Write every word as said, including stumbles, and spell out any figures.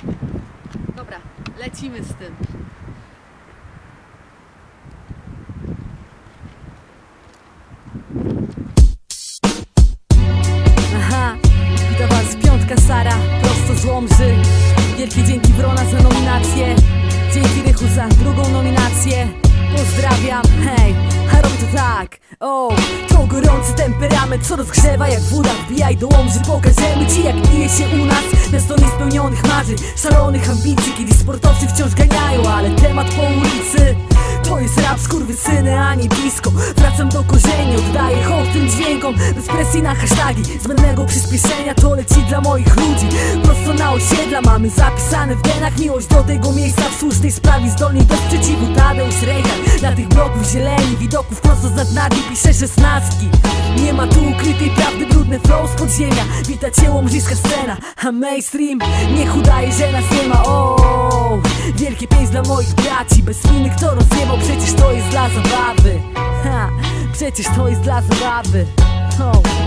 Dobra, lecimy z tym. Aha, witam was, piątka Sara, prosto z Łomży. Wielkie dzięki Wrona za nominację. Dzięki Rychu za drugą nominację. Pozdrawiam, hej, a robię to tak. O, to gorący temperament, co rozgrzewa jak woda. Wbijaj do Łomży, pokażemy ci jak pije się u nas. Miasto niespełnionych marzeń, szalonych ambicji, kiedy sportowcy wciąż ganiają, ale temat po ulicy to jest rap, skurwysyny, a nie disco. Wracam do korzeni, oddaję hołd tym dźwiękom. Bez presji na hasztagi, zbędnego przyspieszenia. To leci dla moich ludzi, prosto na osiedla. Mamy zapisane w genach miłość do tego miejsca. W słusznej sprawie zdolni do sprzeciwu Tadeusz Rejhan. Dla tych bloków zieleni, widoków prosto z nadnadni pisze szesnastki. Nie ma tu ukrytej prawdy, brudny flow z podziemia. Wita cię łomżyska scena, a mainstream niech udaje, że nas nie ma. O, wielkie pięć dla moich braci. Bez winy kto rozjebał, przecież to jest dla zabawy. Ha, przecież to jest dla zabawy. O.